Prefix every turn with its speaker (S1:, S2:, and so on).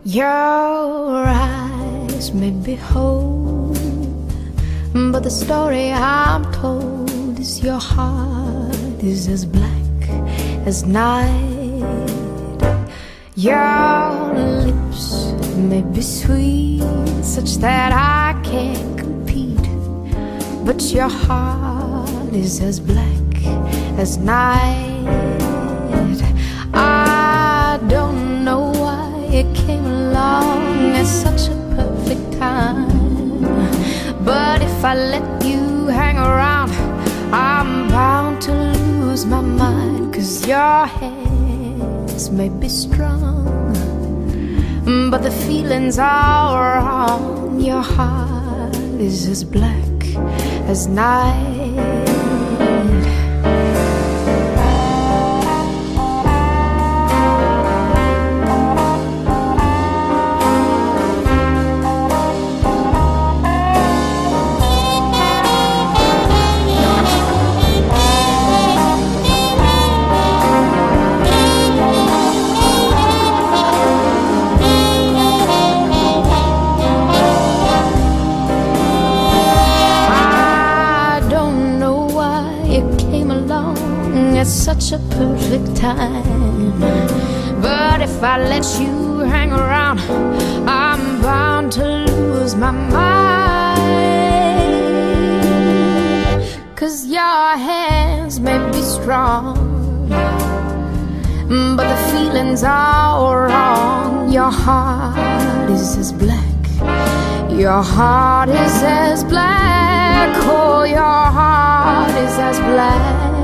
S1: Your eyes may be whole, but the story I'm told is your heart is as black as night. Your lips may be sweet, such that I can't compete, but your heart is as black as night. I don't know why it came along at such a perfect time, but if I let you hang around, I'm bound to lose my mind. 'Cause your hands may be strong, but the feelings are wrong. Your heart is as black as night. At such a perfect time, but if I let you hang around, I'm bound to lose my mind. 'Cause your hands may be strong, but the feelings are wrong. Your heart is as black, your heart is as black, oh, your heart is as black